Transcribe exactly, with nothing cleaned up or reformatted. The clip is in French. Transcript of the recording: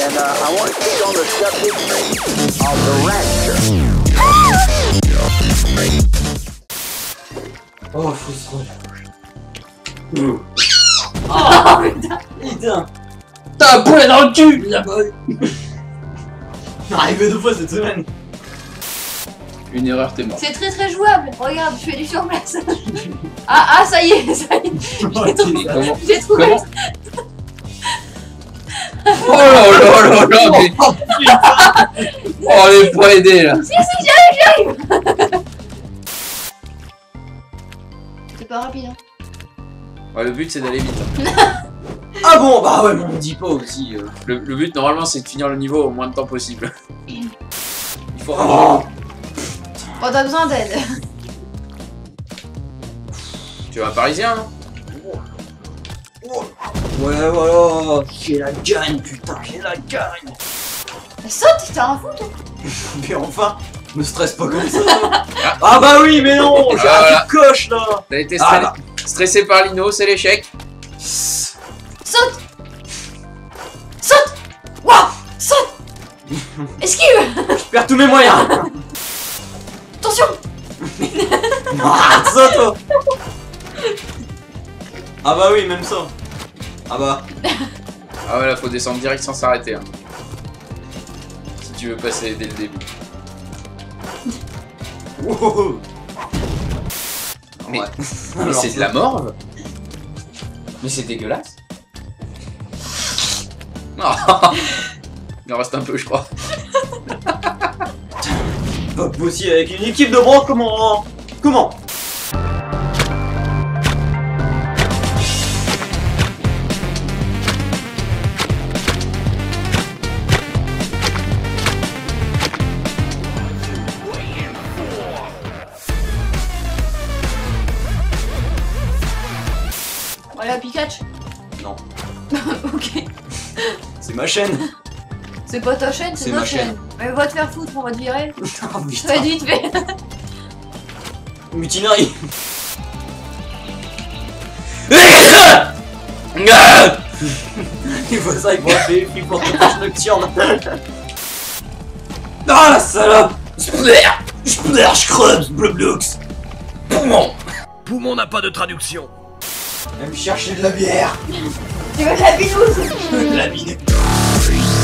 And uh, I want to speak on the subject of the rapture. Oh, frustrant. Oh putain. Putain. T'as un poulet dans le cul, la bonne. Arrivé deux fois cette semaine. Une erreur, t'es mort. C'est très très jouable. Regarde, je fais du sur place. Ah ah, ça y est, ça y est. J'ai trouvé. Comment J'ai trouvé. Comment Oh là là là là mais... Oh, on est pas aidé là. Si si, j'arrive, j'arrive. C'est pas rapide hein. Ouais, le but c'est d'aller vite. Ah bon, bah ouais, mais on me dit pas aussi. Euh... Le, le but normalement c'est de finir le niveau au moins de temps possible. Il faut Oh. Oh, t'as besoin d'aide. Tu es un parisien non? Ouais, voilà, j'ai la gagne, putain, j'ai la gagne. Saute, t'as un fou toi. Mais enfin, me stresse pas comme ça. Ah bah oui, mais non, j'ai Ah, un voilà. truc coche là. T'as été Ah, stressé, bah. stressé par Lino, c'est l'échec. Saute. Saute. Waouh, saute. Esquive. Je perds tous mes moyens. Attention. Ah, ça toi. Ah bah oui, même ça. Ah bah. Ah ouais là faut descendre direct sans s'arrêter hein. Si tu veux passer dès le début. Wow. Mais, Ouais. mais Alors, c'est de la morve. Mais c'est dégueulasse. Oh. Il en reste un peu je crois. Pas possible avec une équipe de bras, comment? Comment? Voilà, Pikachu. Non. Ok. C'est ma chaîne. C'est pas ta chaîne, c'est C'est notre ma chaîne. chaîne. Mais va te faire foutre, on va te virer. Oh Ça va putain. être vite fait. Mutinerie. Il faut ça, il faut appeler, il faut appeler nocturne. Ah la salope. Splair. Splair, je creuse, Bloblux. Poumon. Poumon n'a pas de traduction. Même chercher de la bière. Tu veux de la binouse? De la bière.